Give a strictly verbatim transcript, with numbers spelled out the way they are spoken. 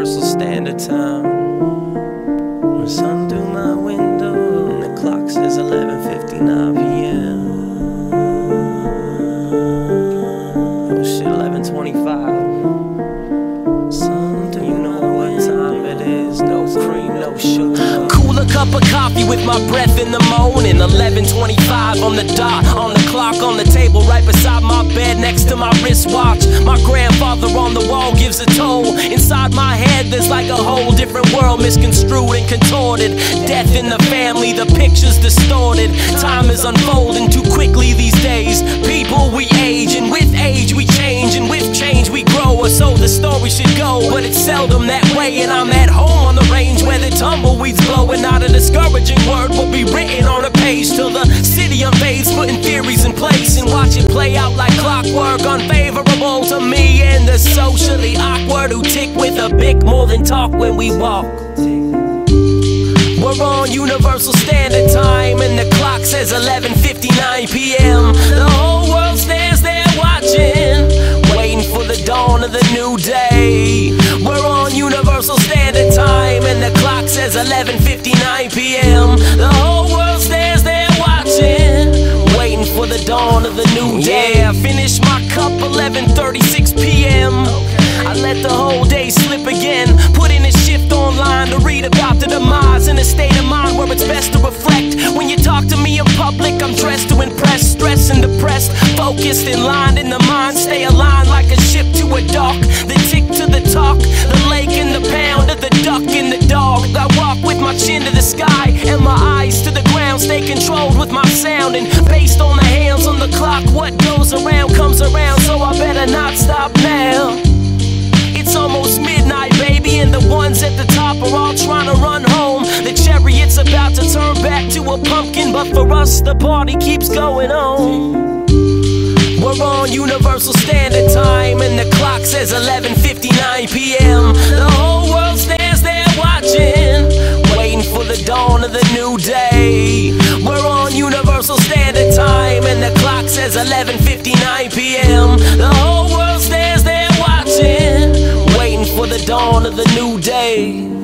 Universal Standard Time. The sun through my window and the clock says eleven fifty-nine p m Oh shit, eleven twenty-five. Sun through, you know what time it is. No cream, no sugar. Cool a cup of coffee with my breath in the morning. eleven twenty-five on the dot, on the clock, on the table right beside my bed, next to my wristwatch. My grandfather on the wall gives a toll. Inside my head there's like a whole different world, misconstrued and contorted. Death in the family, the picture's distorted. Time is unfolding too quickly these days. People, we age, and with age we change, and with change we grow, or so the story should go. But it's seldom that way, and I'm at home on the range where the tumbleweeds blow, and not a discouraging word will be written on a page till the city unfades, putting theories in place and watch it play out like clockwork. Unfavorable to me and the socially awkward who tick with a bic more than talk when we walk. We're on Universal Standard Time and the clock says eleven fifty-nine p m The whole world stands there watching, waiting for the dawn of the new day. We're on Universal Standard Time and the clock says eleven fifty-nine p m The whole world stands there watching, waiting for the dawn of the new day. I finish my cup eleven thirty-six p m I let the whole day slip again, put in a shift online to read about the demise, in a state of mind where it's best to reflect. When you talk to me in public, I'm dressed to impress, stressed and depressed, focused and lined in the mind, stay aligned like a ship to a dock. The tick to the talk, the lake and the pound of the duck and the dog. I walk with my chin to the sky and my eyes to the ground, stay controlled with my sound, and based on the hands on the clock, what goes around comes around, so I better not stop now. It's almost midnight, baby, and the ones at the top are all trying to run home. The chariot's about to turn back to a pumpkin, but for us the party keeps going on. We're on Universal Standard Time and the clock says eleven fifty-nine p m The whole world stands there watching, waiting for the dawn of the new day. We're on Universal Standard Time and the clock says eleven fifty-nine p m The whole world stands there watching, waiting for the dawn of the new day.